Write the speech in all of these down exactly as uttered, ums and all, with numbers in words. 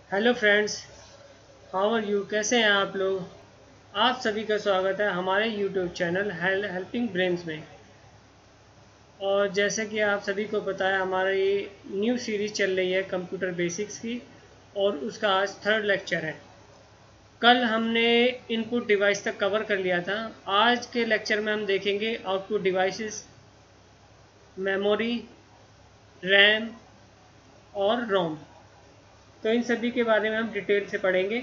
Hello friends, how are you. कैसे हैं आप लोग। आप सभी का स्वागत है हमारे यूट्यूब चैनल हेल्पिंग ब्रेन्स में। और जैसे कि आप सभी को पता है, हमारा ये न्यू सीरीज चल रही है कंप्यूटर बेसिक्स की, और उसका आज थर्ड लेक्चर है। कल हमने इनपुट डिवाइस तक कवर कर लिया था। आज के लेक्चर में हम देखेंगे आउटपुट डिवाइसेस, मेमोरी, रैम और रोम। तो इन सभी के बारे में हम डिटेल से पढ़ेंगे।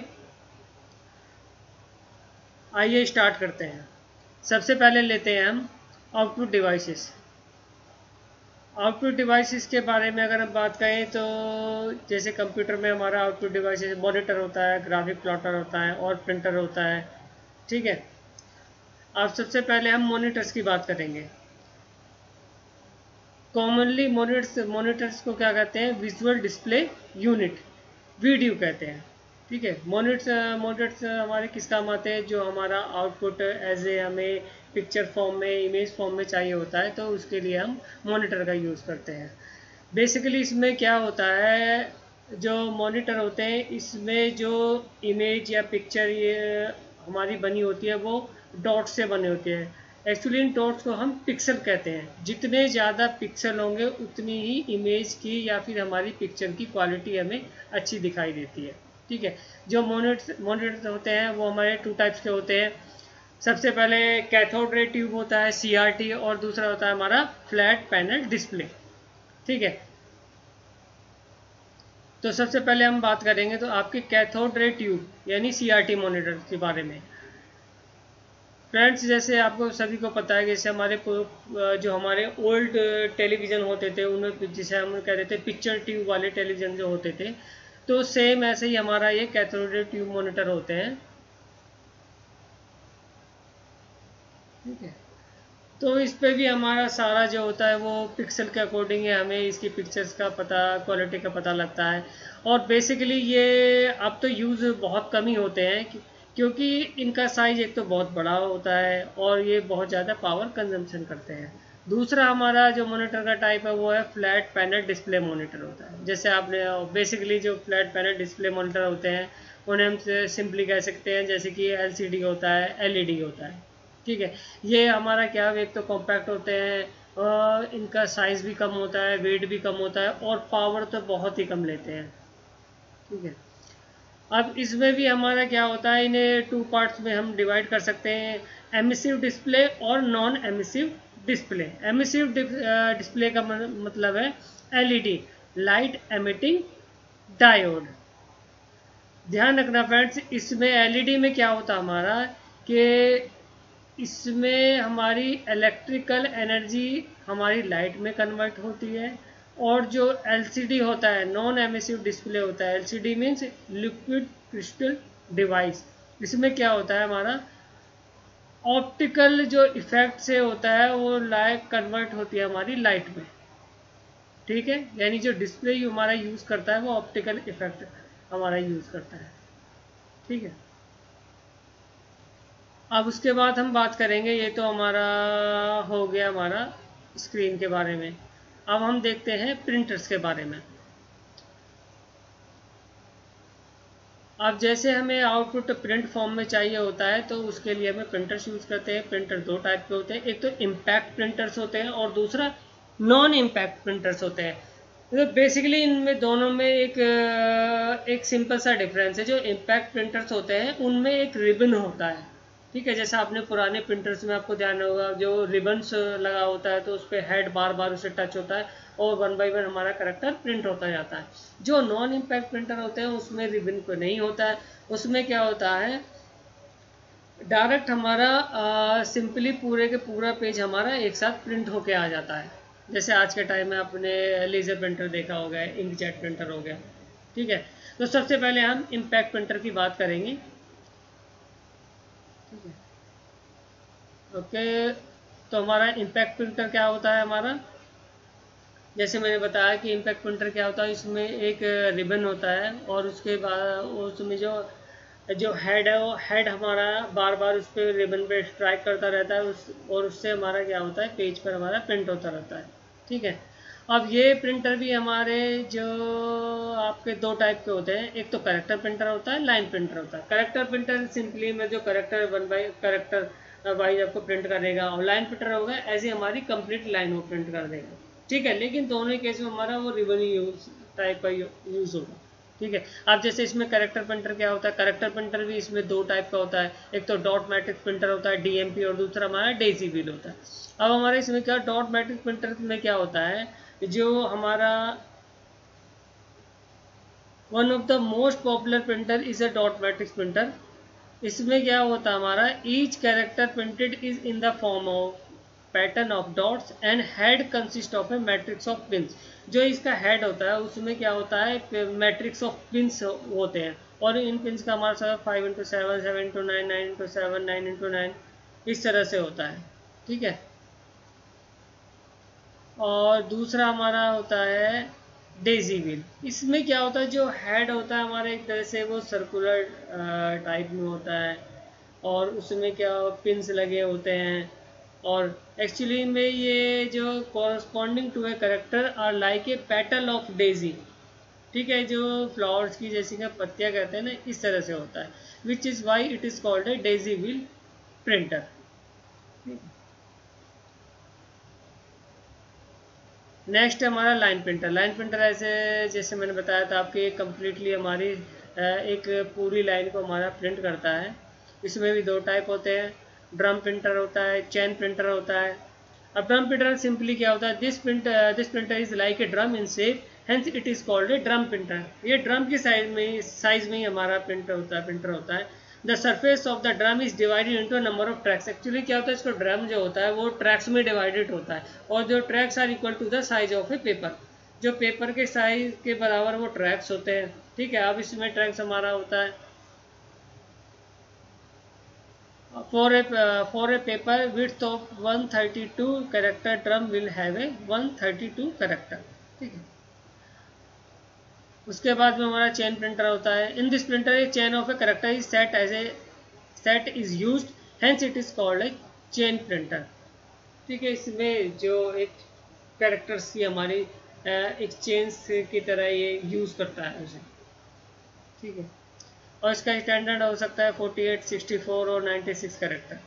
आइए स्टार्ट करते हैं। सबसे पहले लेते हैं हम आउटपुट डिवाइसेस। आउटपुट डिवाइसेस के बारे में अगर हम बात करें तो जैसे कंप्यूटर में हमारा आउटपुट डिवाइसेस मॉनिटर होता है, ग्राफिक प्लॉटर होता है और प्रिंटर होता है। ठीक है। अब सबसे पहले हम मॉनिटर्स की बात करेंगे। कॉमनली मॉनिटर्स मॉनिटर्स को क्या कहते हैं? विजुअल डिस्प्ले यूनिट, वीडियो कहते हैं। ठीक है। मॉनिटर्स मॉनिटर्स हमारे किस काम आते हैं? जो हमारा आउटपुट एज ए हमें पिक्चर फॉर्म में, इमेज फॉर्म में चाहिए होता है, तो उसके लिए हम मॉनिटर का यूज़ करते हैं। बेसिकली इसमें क्या होता है, जो मॉनिटर होते हैं इसमें जो इमेज या पिक्चर ये हमारी बनी होती है वो डॉट से बनी होती है। एक्चुअली इन डॉट्स को हम पिक्सल कहते हैं। जितने ज़्यादा पिक्सल होंगे उतनी ही इमेज की या फिर हमारी पिक्चर की क्वालिटी हमें अच्छी दिखाई देती है। ठीक है। जो मॉनिटर मॉनिटर होते हैं वो हमारे टू टाइप्स के होते हैं। सबसे पहले कैथोड रे ट्यूब होता है, सी आर टी, और दूसरा होता है हमारा फ्लैट पैनल डिस्प्ले। ठीक है। तो सबसे पहले हम बात करेंगे तो आपके कैथोड रे ट्यूब यानी सी आर टी मॉनिटर के बारे में। फ्रेंड्स, जैसे आपको सभी को पता है कि जैसे हमारे जो हमारे ओल्ड टेलीविज़न होते थे उनमें जिसे हम कहते थे पिक्चर ट्यूब वाले टेलीविज़न जो होते थे, तो सेम ऐसे ही हमारा ये कैथोड रे ट्यूब मॉनिटर होते हैं। ठीक है। तो इस पे भी हमारा सारा जो होता है वो पिक्सल के अकॉर्डिंग है, हमें इसकी पिक्चर्स का पता, क्वालिटी का पता लगता है। और बेसिकली ये अब तो यूज़ बहुत कम ही होते हैं क्योंकि इनका साइज एक तो बहुत बड़ा होता है और ये बहुत ज़्यादा पावर कंजम्पशन करते हैं। दूसरा हमारा जो मॉनिटर का टाइप है वो है फ्लैट पैनल डिस्प्ले मॉनिटर होता है। जैसे आपने बेसिकली जो फ्लैट पैनल डिस्प्ले मॉनिटर होते हैं उन्हें हम सिंपली कह सकते हैं जैसे कि एल सी डी होता है, एल ई डी होता है। ठीक है। ये हमारा क्या है, एक तो कॉम्पैक्ट होते हैं और इनका साइज भी कम होता है, वेट भी कम होता है और पावर तो बहुत ही कम लेते हैं। ठीक है। अब इसमें भी हमारा क्या होता है, इन्हें टू पार्ट्स में हम डिवाइड कर सकते हैं, एमिसिव डिस्प्ले और non emissive display. Emissive display का मतलब है L E D, light emitting diode. ध्यान रखना फ्रेंड्स, इसमें एल ई डी में क्या होता है हमारा कि इसमें हमारी इलेक्ट्रिकल एनर्जी हमारी लाइट में कन्वर्ट होती है। और जो एल सी डी होता है, नॉन एमिसिव डिस्प्ले होता है, L C D means liquid crystal device, इसमें क्या होता है हमारा ऑप्टिकल जो इफेक्ट से होता है वो लाइट कन्वर्ट होती है हमारी लाइट में। ठीक है। यानी जो डिस्प्ले हमारा यूज़ करता है वो ऑप्टिकल इफेक्ट हमारा यूज़ करता है। ठीक है। अब उसके बाद हम बात करेंगे, ये तो हमारा हो गया हमारा स्क्रीन के बारे में। अब हम देखते हैं प्रिंटर्स के बारे में। अब जैसे हमें आउटपुट प्रिंट फॉर्म में चाहिए होता है तो उसके लिए हमें प्रिंटर्स यूज़ करते हैं। प्रिंटर दो टाइप के होते हैं, एक तो इम्पैक्ट प्रिंटर्स होते हैं और दूसरा नॉन इम्पैक्ट प्रिंटर्स होते हैं। तो बेसिकली इनमें दोनों में एक एक सिंपल सा डिफरेंस है। जो इम्पैक्ट प्रिंटर्स होते हैं उनमें एक रिबन होता है। ठीक है। जैसा आपने पुराने प्रिंटर्स में आपको ध्यान होगा, जो रिबन्स लगा होता है तो उस पर हेड बार बार उसे टच होता है और वन बाय वन हमारा करेक्टर प्रिंट होता जाता है। जो नॉन इम्पैक्ट प्रिंटर होते हैं उसमें रिबन को नहीं होता है। उसमें क्या होता है, डायरेक्ट हमारा सिंपली पूरे के पूरा पेज हमारा एक साथ प्रिंट होके आ जाता है। जैसे आज के टाइम में आपने लेज़र प्रिंटर देखा होगा, इंकजेट प्रिंटर हो गया। ठीक है। तो सबसे पहले हम इम्पैक्ट प्रिंटर की बात करेंगे। ठीक है। ओके। तो हमारा इम्पैक्ट प्रिंटर क्या होता है हमारा, जैसे मैंने बताया कि इम्पैक्ट प्रिंटर क्या होता है, इसमें एक रिबन होता है और उसके बाद उसमें जो जो हेड है वो हेड हमारा बार बार उस पर रिबन पे स्ट्राइक करता रहता है उस और उससे हमारा क्या होता है, पेज पर हमारा प्रिंट होता रहता है। ठीक है। अब ये प्रिंटर भी हमारे जो आपके दो टाइप के होते हैं, एक तो करेक्टर प्रिंटर होता है, लाइन प्रिंटर होता है। करेक्टर प्रिंटर सिंपली में जो character one by character wise आपको प्रिंट कर देगा, और लाइन प्रिंटर होगा ऐसी हमारी कंप्लीट लाइन वो प्रिंट कर देगा, ठीक है। लेकिन दोनों केस में हमारा वो रिबन यूज टाइप का यूज होगा, ठीक है। अब जैसे इसमें करेक्टर प्रिंटर क्या होता है, करेक्टर प्रिंटर भी इसमें दो टाइप का होता है, एक तो डॉट मैट्रिक्स प्रिंटर होता है डीएमपी, और दूसरा हमारा डेजी व्हील होता है। अब हमारे इसमें क्या डॉट मैट्रिक्स प्रिंटर में क्या होता है, जो हमारा one of the most popular printer is a dot matrix printer. इसमें क्या होता है हमारा, each character printed is in the form of pattern of dots and head consist of a matrix of pins. जो इसका हेड होता है उसमें क्या होता है, मैट्रिक्स ऑफ पिंस होते हैं, और इन पिंस का हमारा सब five into seven, seven into nine, nine into seven, nine into nine इस तरह से होता है, ठीक है। और दूसरा हमारा होता है डेजी व्हील। इसमें क्या होता है, जो हेड होता है हमारा एक तरह से वो सर्कुलर टाइप में होता है, और उसमें क्या पिंस लगे होते हैं, और एक्चुअली में ये जो corresponding to a character are like a petal of daisy, ठीक है, जो फ्लावर्स की जैसी का पत्तियां कहते हैं ना, इस तरह से होता है, which is why it is called a daisy wheel printer. Next हमारा लाइन प्रिंटर। लाइन प्रिंटर ऐसे जैसे मैंने बताया था आपके कम्प्लीटली हमारी एक पूरी लाइन को हमारा प्रिंट करता है। इसमें भी दो टाइप होते हैं, ड्रम प्रिंटर होता है, चेन प्रिंटर होता है। अब ड्रम प्रिंटर सिंपली क्या होता है, this printer this printer is like a drum in shape, hence it is called a drum printer. ये ड्रम की साइज में साइज में ही हमारा प्रिंटर होता है प्रिंटर होता है। The surface of the drum is divided into number of tracks. Actually क्या होता है, इसका ड्रम जो होता है वो ट्रैक्स में डिवाइडेड होता है, और जो tracks are equal to the size of a paper. जो पेपर के साइज के बराबर वो ट्रैक्स होते हैं, ठीक है। अब इसमें ट्रैक्स हमारा होता है for a for a paper width of one thirty two character drum will have a one thirty two character, ठीक है। उसके बाद में हमारा चेन प्रिंटर होता है। In this printer a chain of a character is set as a set is used, hence it is called a chain printer, ठीक है। इसमें जो एक कैरेक्टर्स की हमारी एक चेन की तरह ये यूज करता है उसे, ठीक है। और इसका स्टैंडर्ड हो सकता है फोर्टी एट, सिक्सटी फोर और नाइन्टी सिक्स कैरेक्टर।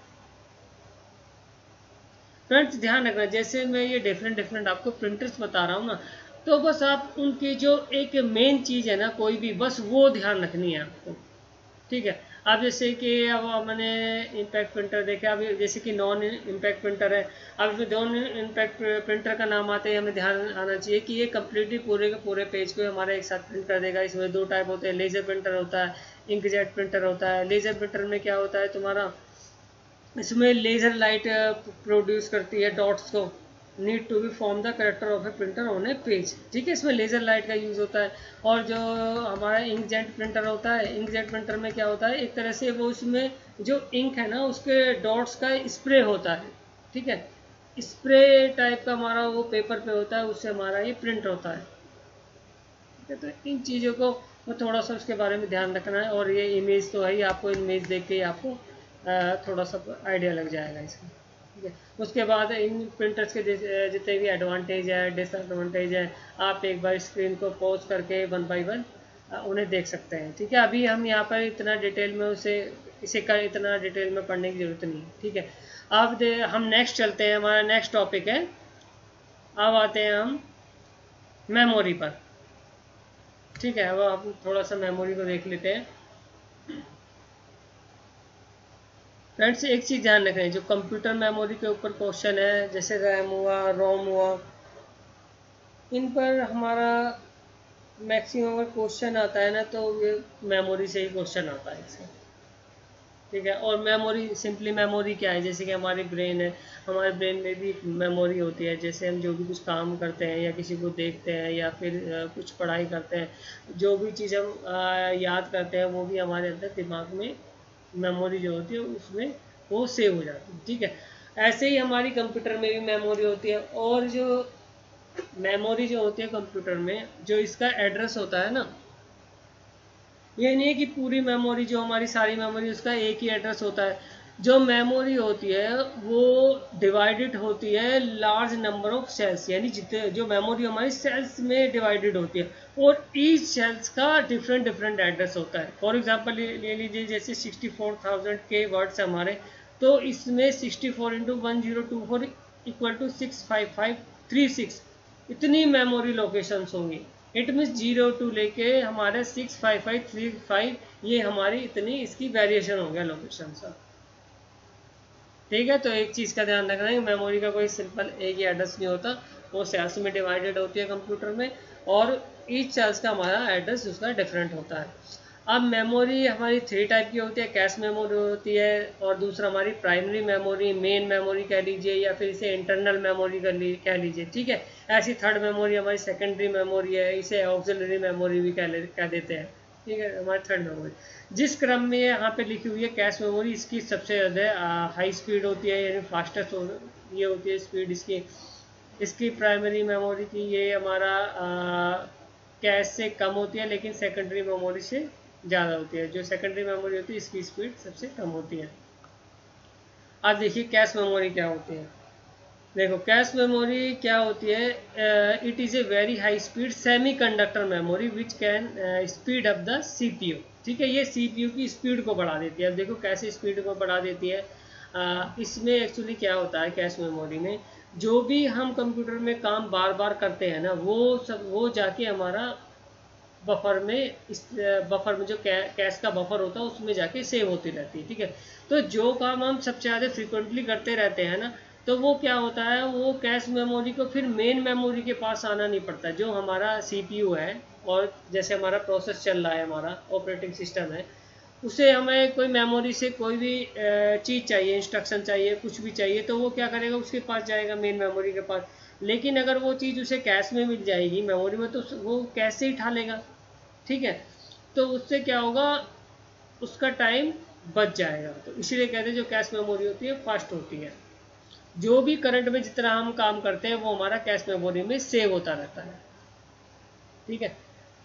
फ्रेंड्स ध्यान रखना, जैसे मैं ये डिफरेंट डिफरेंट आपको प्रिंटर्स बता रहा हूँ ना, तो बस आप उनकी जो एक मेन चीज़ है ना कोई भी, बस वो ध्यान रखनी है आपको, ठीक है। अब जैसे कि अब मैंने इम्पैक्ट प्रिंटर देखा, अब जैसे कि नॉन इम्पैक्ट प्रिंटर है। अब इसमें नॉन इम्पैक्ट प्रिंटर का नाम आते ही हमें ध्यान आना चाहिए कि ये कम्प्लीटली पूरे के पूरे पेज को हमारा एक साथ प्रिंट कर देगा। इसमें दो टाइप होते हैं, लेजर प्रिंटर होता है, इंकजेट प्रिंटर होता है। लेजर प्रिंटर में क्या होता है तुम्हारा, इसमें लेजर लाइट प्रोड्यूस करती है डॉट्स को, need to be form the character of a printer on a page, ठीक है। इसमें लेजर लाइट का यूज़ होता है। और जो हमारा इंकजेट प्रिंटर होता है, इंकजेट प्रिंटर में क्या होता है, एक तरह से वो उसमें जो इंक है ना उसके डॉट्स का स्प्रे होता है, ठीक है। स्प्रे टाइप का हमारा वो पेपर पे होता है, उससे हमारा ये प्रिंट होता है, ठीक है। तो इन चीज़ों को थोड़ा सा उसके बारे में ध्यान रखना है। और ये इमेज तो है ही, आपको इमेज देख के ही आपको थोड़ा सा आइडिया लग जाएगा इसका, ठीक है। उसके बाद इन प्रिंटर्स के जितने भी एडवांटेज है, डिसएडवांटेज है, आप एक बार स्क्रीन को पॉज करके वन बाय वन उन्हें देख सकते हैं, ठीक है। अभी हम यहाँ पर इतना डिटेल में उसे इसे कर इतना डिटेल में पढ़ने की जरूरत नहीं है, ठीक है। अब हम नेक्स्ट चलते हैं, हमारा नेक्स्ट टॉपिक है, अब आते हैं हम मेमोरी पर, ठीक है। अब आप थोड़ा सा मेमोरी को देख लेते हैं। फ्रेंड्स एक चीज़ ध्यान रखें, जो कंप्यूटर मेमोरी के ऊपर क्वेश्चन है, जैसे रैम हुआ, रोम हुआ, इन पर हमारा मैक्सिमम अगर क्वेश्चन आता है ना तो ये मेमोरी से ही क्वेश्चन आता है इससे, ठीक है। और मेमोरी सिंपली मेमोरी क्या है, जैसे कि हमारी ब्रेन है, हमारे ब्रेन में भी मेमोरी होती है। जैसे हम जो भी कुछ काम करते हैं या किसी को देखते हैं या फिर कुछ पढ़ाई करते हैं, जो भी चीज़ हम याद करते हैं वो भी हमारे अंदर दिमाग में मेमोरी जो होती है उसमें वो सेव हो जाती है, ठीक है। ऐसे ही हमारी कंप्यूटर में भी मेमोरी होती है। और जो मेमोरी जो होती है कंप्यूटर में, जो इसका एड्रेस होता है ना, ये नहीं है कि पूरी मेमोरी जो हमारी सारी मेमोरी उसका एक ही एड्रेस होता है। जो मेमोरी होती है वो डिवाइडेड होती है लार्ज नंबर ऑफ सेल्स, यानी जितने जो मेमोरी हमारी सेल्स में डिवाइडेड होती है, और ईच सेल्स का डिफरेंट डिफरेंट एड्रेस होता है। फॉर एग्जांपल ले लीजिए जैसे सिक्सटी फोर थाउजेंड के वर्ड्स हमारे, तो इसमें sixty four into one zero two four equal to six five five three six इतनी मेमोरी लोकेशंस होंगी। इट मीन्स जीरो टू लेके हमारे six five five three five ये हमारी इतनी इसकी वेरिएशन हो गया लोकेशन का। ठीक है, तो एक चीज़ का ध्यान रखना है, मेमोरी का कोई सिंपल एक ही एड्रेस नहीं होता, वो सेल्स में डिवाइडेड होती है कंप्यूटर में, और ईच सेल्स का हमारा एड्रेस उसका डिफरेंट होता है। अब मेमोरी हमारी थ्री टाइप की होती है, कैश मेमोरी होती है, और दूसरा हमारी प्राइमरी मेमोरी, मेन मेमोरी कह लीजिए, या फिर इसे इंटरनल मेमोरी कर ली कह लीजिए। ठीक है, ऐसी थर्ड मेमोरी हमारी सेकेंडरी मेमोरी है, इसे ऑक्सिलरी मेमोरी भी कह कह देते हैं। ठीक है, हमारी थर्ड मेमोरी जिस क्रम में यहाँ पे लिखी हुई है कैश मेमोरी, इसकी सबसे ज़्यादा हाई स्पीड होती है, यानी फास्टेस्ट हो, ये होती है स्पीड इसकी। इसकी प्राइमरी मेमोरी की ये हमारा कैश से कम होती है, लेकिन सेकेंडरी मेमोरी से ज़्यादा होती है। जो सेकेंडरी मेमोरी होती है इसकी स्पीड सबसे कम होती है। अब देखिए कैश मेमोरी क्या होती है। देखो कैश मेमोरी क्या होती है, it is a very high speed semiconductor memory which can speed up the CPU. ठीक है, ये सीपीयू की स्पीड को बढ़ा देती है। अब देखो कैसे स्पीड को बढ़ा देती है, uh, इसमें एक्चुअली क्या होता है कैश मेमोरी में, जो भी हम कंप्यूटर में काम बार बार करते हैं ना, वो सब वो जाके हमारा बफर में, इस बफर में जो कै, कैश का बफर होता है उसमें जाके सेव होती रहती है। ठीक है, तो जो काम हम सबसे ज़्यादा फ्रिक्वेंटली करते रहते हैं ना, तो वो क्या होता है, वो कैश मेमोरी को फिर मेन मेमोरी के पास आना नहीं पड़ता। जो हमारा सीपीयू है और जैसे हमारा प्रोसेस चल रहा है, हमारा ऑपरेटिंग सिस्टम है, उसे हमें कोई मेमोरी से कोई भी चीज़ चाहिए, इंस्ट्रक्शन चाहिए, कुछ भी चाहिए, तो वो क्या करेगा, उसके पास जाएगा मेन मेमोरी के पास। लेकिन अगर वो चीज़ उसे कैश में मिल जाएगी मेमोरी में, तो वो कैश से ही उठा लेगा। ठीक है, तो उससे क्या होगा, उसका टाइम बच जाएगा। तो इसीलिए कहते हैं जो कैश मेमोरी होती है फास्ट होती है। जो भी करंट में जितना हम काम करते हैं वो हमारा कैश मेमोरी में सेव होता रहता है। ठीक है,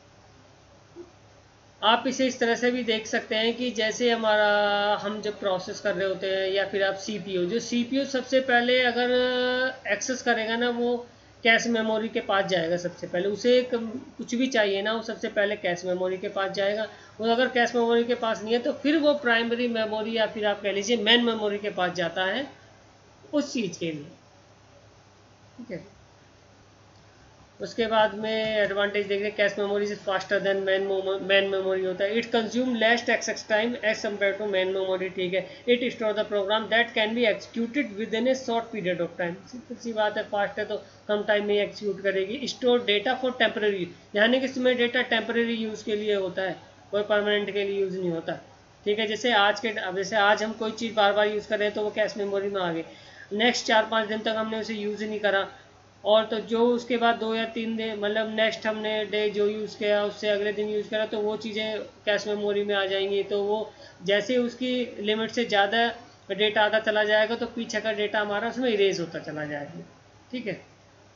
आप इसे इस तरह से भी देख सकते हैं कि जैसे हमारा हम जब प्रोसेस कर रहे होते हैं, या फिर आप सीपीयू, जो सीपीयू सबसे पहले अगर एक्सेस करेगा ना, वो कैश मेमोरी के पास जाएगा सबसे पहले। उसे कुछ भी चाहिए ना, वो सबसे पहले कैश मेमोरी के पास जाएगा, और अगर कैश मेमोरी के पास नहीं है तो फिर वो प्राइमरी मेमोरी या फिर आप कह लीजिए मेन मेमोरी के पास जाता है उस चीज़ के लिए। ठीक है, उसके बाद में एडवांटेज देख रहे हैं, cache memory is faster than main main memory होता है। It consume less access time as compare to main memory. ठीक है, it store the program that can be executed within a short period of time. Simple सी बात है, fast है तो कम टाइम में एक्सिक्यूट करेगी। स्टोर डेटा फॉर टेम्परेरी, यानी कि इसमें डेटा टेम्परेरी यूज़ के लिए होता है, कोई परमानेंट के लिए यूज़ नहीं होता। ठीक है, जैसे आज के अब जैसे आज हम कोई चीज़ बार बार यूज़ कर रहे हैं तो वो कैश मेमोरी में आ गई, नेक्स्ट चार पाँच दिन तक हमने उसे यूज़ ही नहीं करा, और तो जो उसके बाद दो या तीन दिन मतलब नेक्स्ट हमने डे जो यूज़ किया उससे अगले दिन यूज़ करा, तो वो चीज़ें कैश मेमोरी में आ जाएंगी। तो वो जैसे उसकी लिमिट से ज़्यादा डेटा आता चला जाएगा, तो पीछे का डेटा हमारा उसमें इरेज होता चला जाएगा। ठीक है,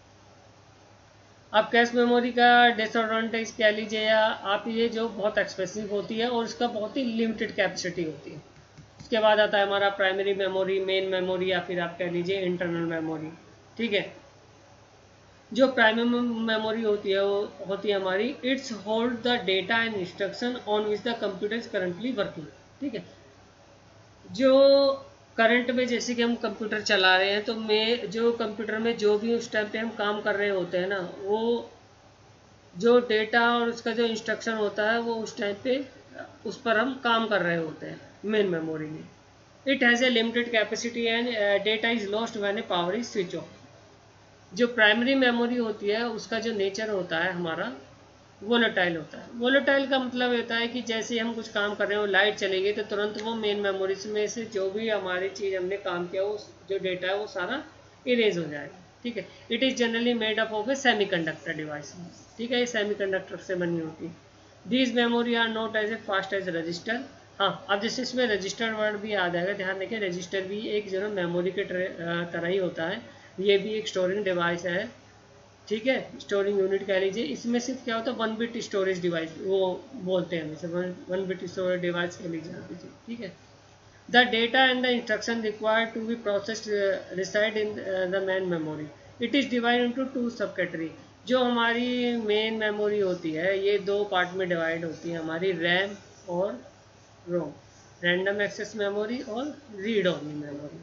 अब कैश मेमोरी का डिसएडवांटेज कह लीजिए, या आप ये जो बहुत एक्सपेंसिव होती है और इसका बहुत ही लिमिटेड कैपेसिटी होती है। उसके बाद आता है हमारा प्राइमरी मेमोरी, मेन मेमोरी, या फिर आप कह लीजिए इंटरनल मेमोरी। ठीक है, जो प्राइमरी मेमोरी होती है वो होती है हमारी, it's hold the data and instruction on which the computer is currently working. ठीक है, जो करंट में जैसे कि हम कंप्यूटर चला रहे हैं, तो मैं जो कंप्यूटर में जो भी उस टाइम पे हम काम कर रहे होते हैं ना, वो जो डेटा और उसका जो इंस्ट्रक्शन होता है वो उस टाइम पे उस पर हम काम कर रहे होते हैं मेन मेमोरी में। It has a limited capacity and data is lost when a power is switch off. जो प्राइमरी मेमोरी होती है उसका जो नेचर होता है हमारा वोलेटाइल होता है। वोलेटाइल का मतलब होता है कि जैसे हम कुछ काम कर रहे हो, लाइट चली गई तो तुरंत वो मेन मेमोरी में से जो भी हमारी चीज़ हमने काम किया वो जो डेटा है वो सारा इरेज हो जाएगा। ठीक है, it is generally made up of a semiconductor device. ठीक है, ये सेमीकंडक्टर से बनी होती है। These memory are not as a fast as register. हाँ, अब जैसे इसमें रजिस्टर वर्ड भी आ जाएगा, ध्यान रखें रजिस्टर भी एक जो है मेमोरी के तरह ही होता है, ये भी एक स्टोरिंग डिवाइस है। ठीक है, स्टोरिंग यूनिट कह लीजिए। इसमें सिर्फ क्या होता है, वन बिट स्टोरेज डिवाइस वो बोलते हैं, हमेशा वन बिट स्टोरेज डिवाइस कह लीजिए आप इसे। ठीक है, the data and the instruction required to be processed reside in the main memory. It is divide into two sub category. जो हमारी मेन मेमोरी होती है ये दो पार्ट में डिवाइड होती है, हमारी रैम और रोम, रैंडम एक्सेस मेमोरी और रीड ओनली मेमोरी।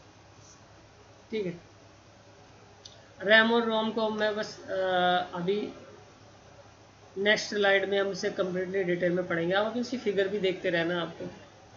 ठीक है, रैम और रोम को मैं बस आ, अभी नेक्स्ट स्लाइड में हम इसे कम्प्लीटली डिटेल में पढ़ेंगे। आप इसकी फिगर भी देखते रहना। आपको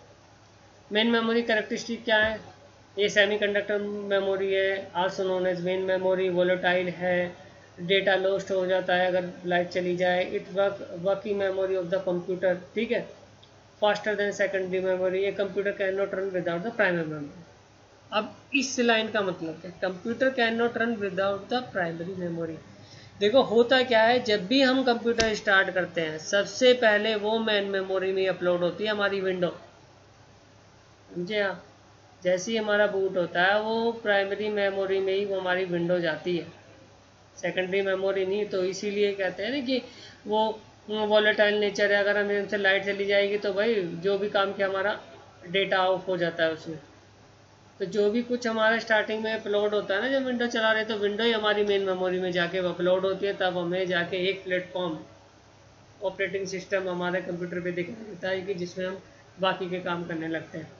मेन मेमोरी कैरेक्टरिस्टिक क्या है? ये सेमीकंडक्टर मेमोरी है, also known as main memory. Volatile है, डेटा लॉस्ट हो जाता है अगर लाइट चली जाए। It work working memory of the computer. ठीक है, फास्टर देन सेकेंडरी मेमोरी। ये computer can not run without the primary memory. अब इस लाइन का मतलब क्या? Computer can not run without the primary memory. देखो होता क्या है, जब भी हम कंप्यूटर स्टार्ट करते हैं सबसे पहले वो मेन मेमोरी में अपलोड होती है हमारी विंडो। समझे आप? जैसे ही हमारा बूट होता है वो प्राइमरी मेमोरी में ही वो हमारी विंडो जाती है, सेकेंडरी मेमोरी नहीं। तो इसीलिए कहते हैं ना कि वो वॉलेटाइल नेचर है। अगर हमें उनसे लाइट चली जाएगी तो भाई जो भी काम किया हमारा डेटा ऑफ हो जाता है उसमें। तो जो भी कुछ हमारा स्टार्टिंग में अपलोड होता है ना, जब विंडो चला रहे तो विंडो ही हमारी मेन मेमोरी में जाके अपलोड होती है। तब हमें जाके एक प्लेटफॉर्म ऑपरेटिंग सिस्टम हमारे कंप्यूटर पे दिखाई देता है कि जिसमें हम बाकी के काम करने लगते हैं।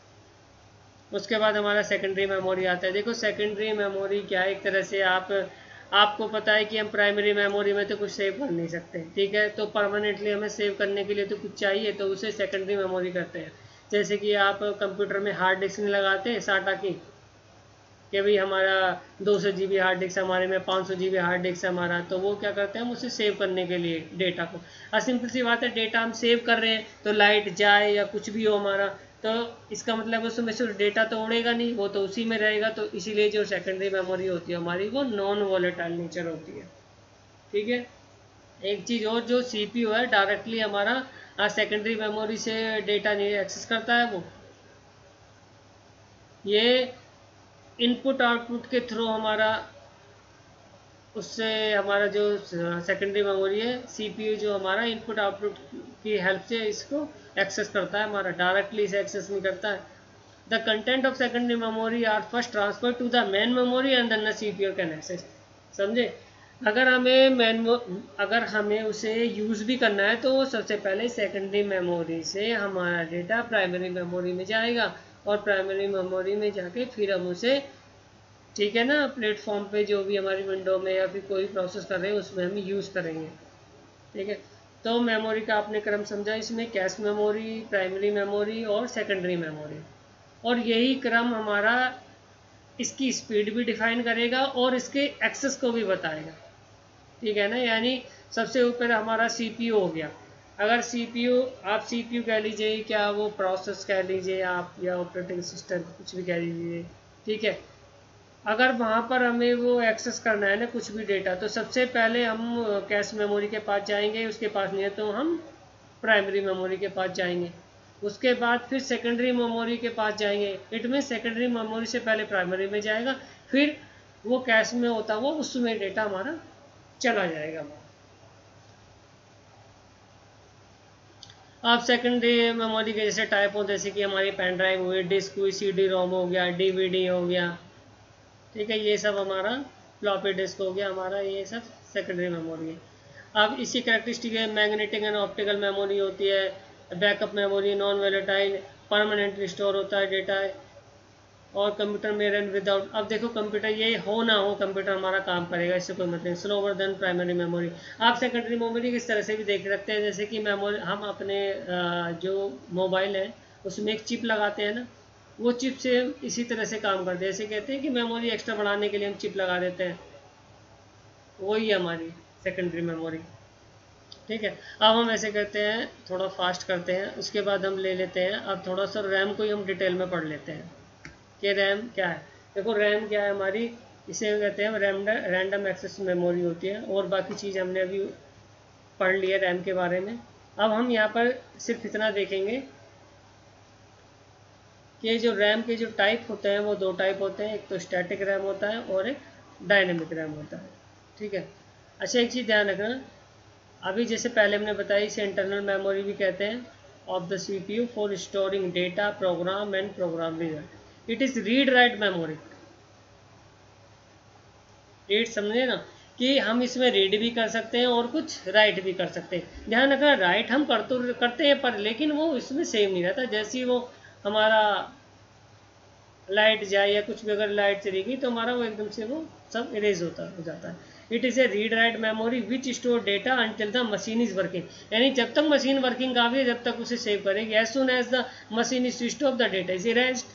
उसके बाद हमारा सेकेंडरी मेमोरी आता है। देखो सेकेंडरी मेमोरी क्या है, एक तरह से आप आपको पता है कि हम प्राइमरी मेमोरी में तो कुछ सेव कर नहीं सकते। ठीक है, तो परमानेंटली हमें सेव करने के लिए तो कुछ चाहिए, तो उसे सेकेंडरी मेमोरी करते हैं। जैसे कि आप कंप्यूटर में हार्ड डिस्क नहीं लगाते हैं साटा की कि भाई हमारा दो सौ जी बी हार्ड डिस्क हमारे में पाँच सौ जी बी हार्ड डिस्क हमारा, तो वो क्या करते हैं हम उसे सेव करने के लिए डेटा को। और सिंपल सी बात है, डेटा हम सेव कर रहे हैं तो लाइट जाए या कुछ भी हो हमारा, तो इसका मतलब उसमें सिर्फ डेटा तो उड़ेगा नहीं, वो तो उसी में रहेगा। तो इसीलिए जो सेकेंडरी मेमोरी होती है हमारी वो नॉन वॉलेटाइल नेचर होती है। ठीक है, एक चीज़ और, जो सीपीयू है डायरेक्टली हमारा सेकेंडरी मेमोरी से डेटा नहीं एक्सेस करता है, वो ये इनपुट आउटपुट के थ्रू हमारा उससे हमारा जो सेकेंडरी मेमोरी है सीपीयू जो हमारा इनपुट आउटपुट की हेल्प से इसको एक्सेस करता है, हमारा डायरेक्टली इसे एक्सेस नहीं करता है। The content of secondary memory are first transfer to the main memory and then the CPU can access. समझे? अगर हमें मेन अगर हमें उसे यूज़ भी करना है तो सबसे पहले सेकेंडरी मेमोरी से हमारा डेटा प्राइमरी मेमोरी में जाएगा और प्राइमरी मेमोरी में जाके फिर हम उसे, ठीक है ना, प्लेटफॉर्म पे जो भी हमारी विंडो में या फिर कोई प्रोसेस कर रहे हैं उसमें हम यूज़ करेंगे। ठीक है, तो मेमोरी का आपने क्रम समझा, इसमें कैश मेमोरी, प्राइमरी मेमोरी और सेकेंडरी मेमोरी, और यही क्रम हमारा इसकी स्पीड भी डिफाइन करेगा और इसके एक्सेस को भी बताएगा। ठीक है ना, यानी सबसे ऊपर हमारा सीपीयू हो गया। अगर सीपीयू, आप सीपीयू कह लीजिए, क्या वो प्रोसेस कह लीजिए आप, या ऑपरेटिंग सिस्टम कुछ भी कह लीजिए। ठीक है, अगर वहाँ पर हमें वो एक्सेस करना है ना कुछ भी डेटा, तो सबसे पहले हम कैश मेमोरी के पास जाएंगे, उसके पास नहीं है तो हम प्राइमरी मेमोरी के पास जाएंगे, उसके बाद फिर सेकेंडरी मेमोरी के पास जाएंगे। इट मीन सेकेंडरी मेमोरी से पहले प्राइमरी में जाएगा, फिर वो कैश में होता वो उसमें डेटा हमारा चला जाएगा। आप सेकेंडरी मेमोरी के जैसे टाइप हो, जैसे कि हमारी पेन ड्राइव हुई, डिस्क हुई, सी डी रोम हो गया, डीवीडी हो गया। ठीक है, ये सब हमारा फ्लॉपी डिस्क हो गया हमारा, ये सब सेकेंडरी मेमोरी है। अब इसी कैरेक्टरिस्टिक है, मैग्नेटिक एंड ऑप्टिकल मेमोरी होती है, backup memory, non volatile, permanently store होता है डेटा है, और कंप्यूटर में रन विदाउट। अब देखो कंप्यूटर ये हो ना हो, कंप्यूटर हमारा काम करेगा, इससे कोई मतलब नहीं। Slower than primary memory. आप सेकेंडरी मेमोरी किस तरह से भी देख सकते हैं, जैसे कि मेमोरी हम अपने जो मोबाइल है उसमें एक चिप लगाते हैं ना, वो चिप से इसी तरह से काम करते हैं। जैसे कहते हैं कि मेमोरी एक्स्ट्रा बढ़ाने के लिए हम चिप लगा देते हैं, वही है हमारी सेकेंडरी मेमोरी। ठीक है, अब हम ऐसे करते हैं, थोड़ा फास्ट करते हैं, उसके बाद हम ले लेते हैं अब थोड़ा सा रैम को ही हम डिटेल में पढ़ लेते हैं कि रैम क्या है। देखो रैम क्या है हमारी, इसे कहते हैं रैम रैंडम एक्सेस मेमोरी होती है, और बाकी चीज़ हमने अभी पढ़ ली है रैम के बारे में। अब हम यहाँ पर सिर्फ इतना देखेंगे कि जो रैम के जो टाइप होते हैं वो दो टाइप होते हैं, एक तो स्टैटिक रैम होता है और एक डायनेमिक रैम होता है। ठीक है, अच्छा एक चीज़ ध्यान रखना, अभी जैसे पहले हमने बताया इसे इंटरनल मेमोरी भी कहते हैं, of the C P U for storing data, program and program result. It is read write memory. Read समझे ना, कि हम इसमें रीड भी कर सकते हैं और कुछ राइट भी कर सकते हैं। ध्यान रखना, राइट हम कर तो करते हैं पर लेकिन वो इसमें सेम नहीं रहता। जैसे वो हमारा लाइट जाए या कुछ भी अगर लाइट चली गई तो हमारा वो एकदम से वो सब इरेज होता हो जाता है। It is a read write memory which store data until the machine is working, यानी जब तक मशीन वर्किंग काफी है जब तक उसे सेव करेगी। As soon as the machine is switched off the data is erased.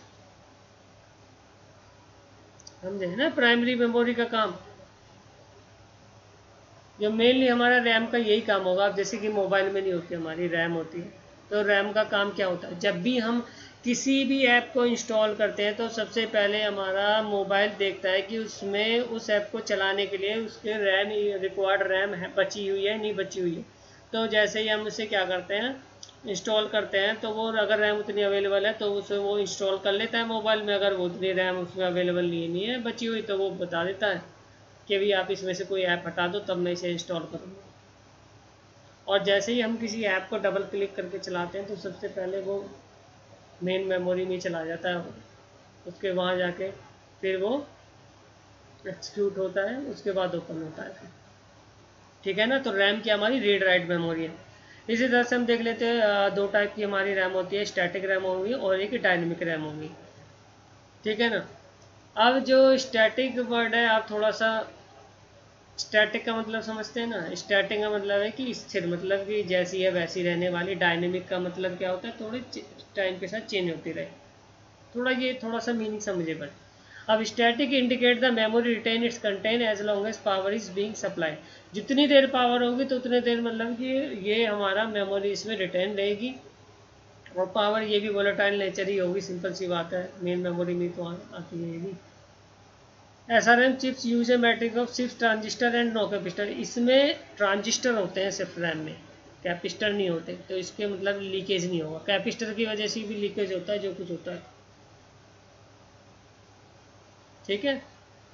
समझे ना प्राइमरी मेमोरी का काम, जो मेनली हमारा रैम का यही काम होगा। अब जैसे कि मोबाइल में नहीं होती, हमारी रैम होती है, तो रैम का काम क्या होता है, जब भी हम किसी भी ऐप को इंस्टॉल करते हैं तो सबसे पहले हमारा मोबाइल देखता है कि उसमें उस ऐप को चलाने के लिए उसके रैम रिक्वायर्ड रैम है बची हुई है नहीं बची हुई है। तो जैसे ही हम उसे क्या करते हैं इंस्टॉल करते हैं तो वो अगर रैम उतनी अवेलेबल है तो उसे वो इंस्टॉल कर लेता है मोबाइल में। अगर वो उतनी रैम उसमें अवेलेबल नहीं नहीं है बची हुई तो वो बता देता है कि भी आप इसमें से कोई ऐप हटा दो तब मैं इसे इंस्टॉल करूँगा। और जैसे ही हम किसी ऐप को डबल क्लिक करके चलाते हैं तो सबसे पहले वो मेन मेमोरी में चला जाता है, उसके वहाँ जाके फिर वो एक्सिक्यूट होता है, उसके बाद ओपन होता है। ठीक है ना, तो रैम की हमारी रीड राइट मेमोरी है। इसी तरह से हम देख लेते हैं दो टाइप की हमारी रैम होती है, स्टैटिक रैम होगी और एक डायनेमिक रैम होगी। ठीक है ना, अब जो स्टैटिक वर्ड है आप थोड़ा सा स्टैटिक का मतलब समझते हैं ना। स्टैटिक का मतलब है कि स्थिर, मतलब कि जैसी है वैसी रहने वाली। डायनेमिक का मतलब क्या होता है, थोड़े टाइम के साथ चेंज होती रहे। थोड़ा ये थोड़ा सा मीनिंग समझेबल। अब static indicate the memory retain its content as long as power is being supply. जितनी देर पावर होगी तो उतने देर मतलब कि ये हमारा मेमोरी इसमें रिटेन रहेगी। और पावर ये भी वोलेटाइल नेचर ही होगी, सिंपल सी बात है, मेन मेमोरी में तो आती है ये भी। S R M chips use a matrix of सिर्फ ट्रांजिस्टर एंड नो कैपेसिटर। इसमें ट्रांजिस्टर होते हैं सिर्फ रैम में, कैपेसिटर नहीं होते, तो इसके मतलब लीकेज नहीं होगा। कैपेसिटर की वजह से भी लीकेज होता है जो कुछ होता है। ठीक है,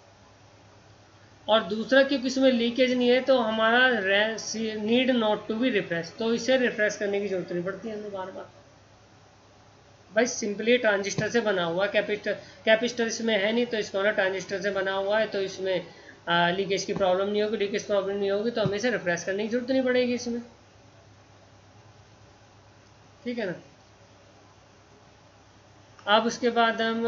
और दूसरा क्योंकि इसमें लीकेज नहीं है तो हमारा need not to be refresh, तो इसे रिफ्रेश करने की जरूरत नहीं पड़ती हमें बार बार। भाई सिंपली ट्रांजिस्टर से बना हुआ, कैपेसिटर कैपेसिटर इसमें है नहीं तो इसको ना ट्रांजिस्टर से बना हुआ है तो इसमें लीकेज की प्रॉब्लम नहीं होगी। लीकेज प्रॉब्लम नहीं होगी तो हमें इसे रिफ्रेश करने की जरूरत नहीं पड़ेगी इसमें। ठीक है ना, अब उसके बाद हम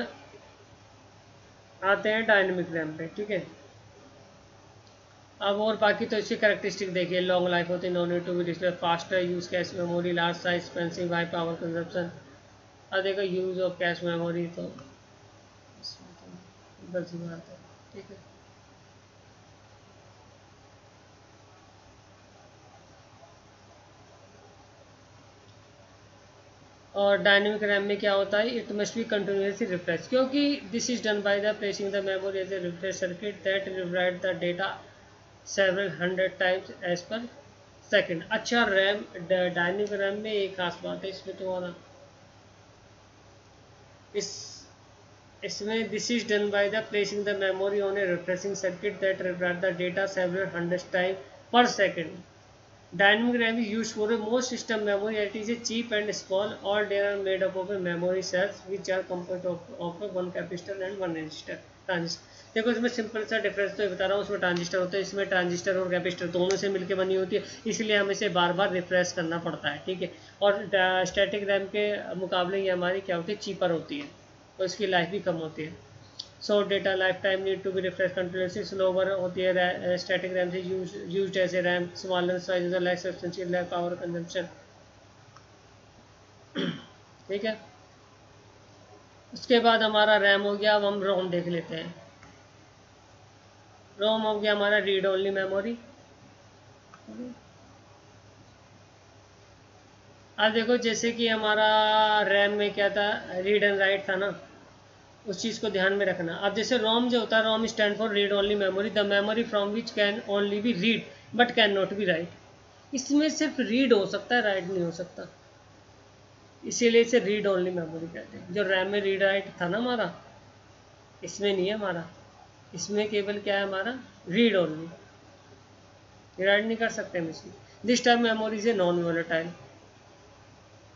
आते हैं डायनेमिक रैम पे। ठीक है, अब और बाकी तो इसकी कैरेक्टरिस्टिक देखिए, लॉन्ग लाइफ होती है, no need to be display, faster use cache memory, large size, expensive, high power consumption. अब देखो यूज ऑफ कैश मेमोरी तो बस बात है। ठीक है, और डायनेमिक रैम में क्या होता है, it must be continuously refresh, क्योंकि this is done by the placing the memory as a refresh circuit that rewrite the data several hundred times as per second. अच्छा, रैम डायनेमिक रैम में एक खास बात है इसमें तुम्हारा, इस इसमें this is done by the placing the memory on a refreshing circuit that rewrite the data several hundred time per second. Dynamic RAM is used for most system memory. It is a cheap and small. All they are made up of a memory cells which are composed of, of one capacitor and one resistor. Transistor देखो इसमें simple सा difference तो बता रहा हूँ, उसमें transistor होता है, इसमें ट्रांजिस्टर और कैपेसिटर दोनों से मिलकर बनी होती है, इसलिए हमें इसे बार बार रिफ्रेश करना पड़ता है। ठीक है, और स्टैटिक रैम के मुकाबले ये हमारी क्या होती है, चीपर होती है और इसकी लाइफ भी कम होती है। So data life time need to be refresh continuously, slower होती है स्टैटिक रैम से use used as a RAM, smaller size, less substantial less power consumption. ठीक है, उसके बाद हमारा रैम हो गया। अब हम रोम देख लेते हैं। रोम हो गया हमारा रीड ओनली मेमोरी। अब देखो जैसे कि हमारा रैम में क्या था, रीड एंड राइट था ना, उस चीज़ को ध्यान में रखना। अब जैसे रोम जो होता है, ROM stand for read only memory, the memory from which can only be read but can not be write. इसमें सिर्फ रीड हो सकता है, राइट नहीं हो सकता, इसीलिए इसे रीड ओनली मेमोरी कहते हैं। जो रैम में रीड राइट था ना हमारा, इसमें नहीं है हमारा, इसमें केवल क्या है हमारा, रीड ओनली, राइट नहीं कर सकते हम इसमें। This type memory is a non volatile.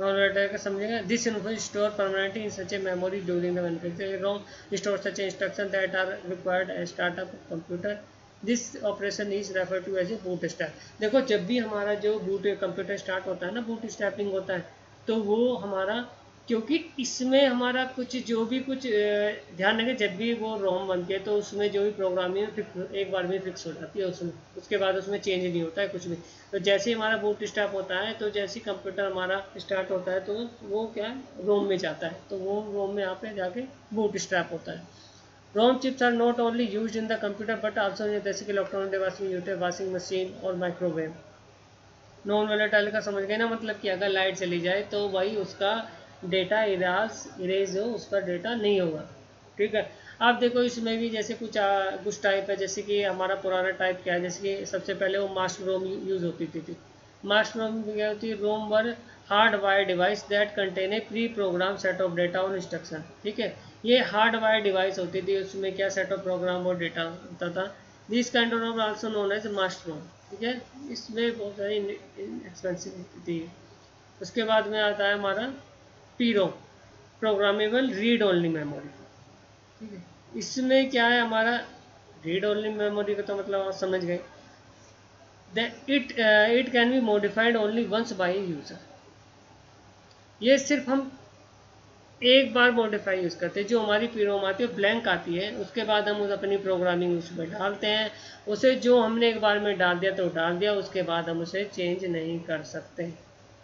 Non volatile का समझेंगे। This info store permanently in such a memory during the manufacturing. ROM store such instruction that are required as startup computer. This operation is refer to as a bootstrap. देखो जब भी हमारा जो boot computer start होता है ना, boot strapping होता है, तो वो हमारा, क्योंकि इसमें हमारा कुछ जो भी कुछ ध्यान रखें, जब भी वो रोम बनती है तो उसमें जो भी प्रोग्रामिंग फिक्स एक बार में फिक्स हो जाती है उसमें, उसके बाद उसमें चेंज नहीं होता है कुछ भी। तो जैसे ही हमारा बूट स्टार्ट होता है, तो जैसे ही कंप्यूटर हमारा स्टार्ट होता है तो वो क्या है, रोम में जाता है, तो वो रोम में यहाँ पे जाके बूट स्ट्रैप होता है। ROM chips are not only use in the computer but also in जैसे कि इलेक्ट्रॉनिक डिवाइस, वाशिंग मशीन और माइक्रोवेव। नॉन वोलेटाइल का समझ गए ना, मतलब कि अगर लाइट चली जाए तो भाई उसका डेटा इराज इरेज हो, उसका डेटा नहीं होगा। ठीक है। आप देखो इसमें भी जैसे कुछ आ, कुछ टाइप है, जैसे कि हमारा पुराना टाइप क्या है, जैसे कि सबसे पहले वो मास्टर रोम यूज होती थी, थी। मास्टर रोम क्या होती है, ROM were hard wire device that contain a pre program set of data और इंस्ट्रक्शन। ठीक है, ये हार्ड वायर डिवाइस होती थी, उसमें क्या सेट ऑफ प्रोग्राम और डेटा होता था। This kind of also known as master ROM. ठीक है, इसमें बहुत सारी एक्सपेंसिव होती थी। उसके बाद में आता है हमारा P ROM, programmable read only memory. ठीक है, इसमें क्या है हमारा रीड ओनली मेमोरी का तो मतलब आप समझ गए। It it can be modified only once by user. ये सिर्फ हम एक बार मॉडिफाई यूज करते हैं। जो हमारी पी रोम आती है ब्लैंक आती है, उसके बाद हम उस अपनी प्रोग्रामिंग उसमें डालते हैं। उसे जो हमने एक बार में डाल दिया तो डाल दिया, उसके बाद हम उसे चेंज नहीं कर सकते।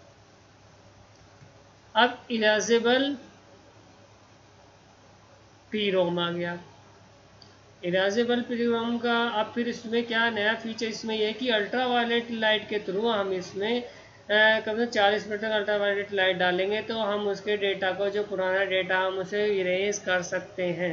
अब इरेजेबल पी रोम आ गया। इरेजेबल पी रोम का अब फिर इसमें क्या नया फीचर इसमें यह कि अल्ट्रा वायलेट लाइट के थ्रू हम इसमें कम से कम चालीस मिनट तक अल्ट्रा वायलेट लाइट डालेंगे तो हम उसके डेटा को, जो पुराना डेटा, हम उसे इरेज कर सकते हैं।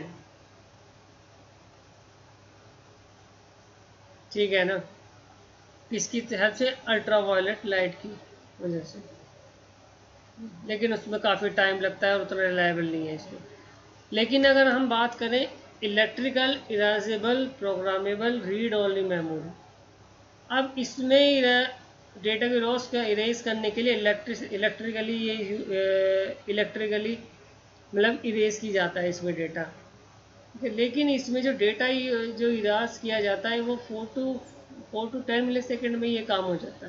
ठीक है ना, किसकी हेल्प से, अल्ट्रा वायलेट लाइट की वजह से। लेकिन उसमें काफ़ी टाइम लगता है और उतना रिलायबल नहीं है इसमें। लेकिन अगर हम बात करें electrical erasable programmable read only memory, अब इसमें डेटा के लॉस का इरेज करने के लिए इलेक्ट्रिक इलेक्ट्रिकली ये इलेक्ट्रिकली मतलब इरेज की जाता है इसमें डेटा। ठीक है, लेकिन इसमें जो डेटा जो इरेज किया जाता है वो four to four to ten millisecond में ये काम हो जाता है।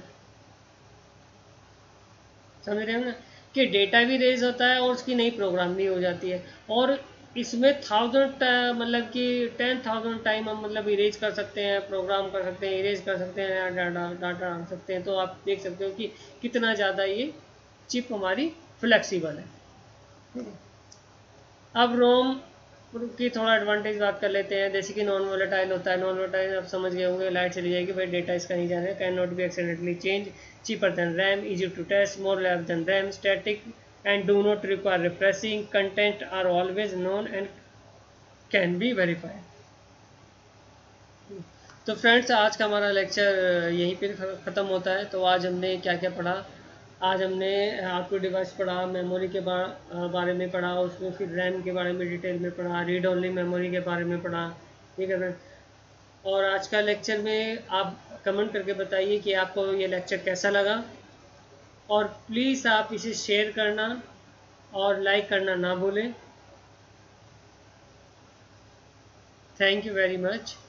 समझ रहे हो ना, कि डेटा भी रेज होता है और उसकी नई प्रोग्राम भी हो जाती है। और इसमें थाउजेंड मतलब कि टेन थाउजेंड टाइम हम मतलब इरेज कर सकते हैं, प्रोग्राम कर सकते हैं, इरेज कर सकते हैं, डाटा डाटा डाल सकते हैं। तो आप देख सकते हो कि कितना ज़्यादा ये चिप हमारी फ्लेक्सिबल है। अब रोम की थोड़ा एडवांटेज बात कर लेते हैं। जैसे कि नॉन वोलेटाइल होता है, नॉन वोलेटाइल आप समझ गए होंगे, लाइट चली जाएगी भाई, डेटा इसका नहीं जाना है, can not be accidentally change, cheaper than RAM, easy to test, more lab than RAM, static and do not require refreshing, content are always known and can be verified। तो friends आज का हमारा lecture यहीं पर ख़त्म होता है। तो आज हमने क्या क्या पढ़ा, आज हमने आपको डिवाइस पढ़ा, मेमोरी के बा, बारे में पढ़ा, उसमें फिर रैम के बारे में डिटेल में पढ़ा, रीड ओनली मेमोरी के बारे में पढ़ा। ठीक है फ्रेंड, और आज का लेक्चर में आप कमेंट करके बताइए कि आपको ये लेक्चर कैसा लगा, और प्लीज़ आप इसे शेयर करना और लाइक करना ना भूलें। Thank you very much.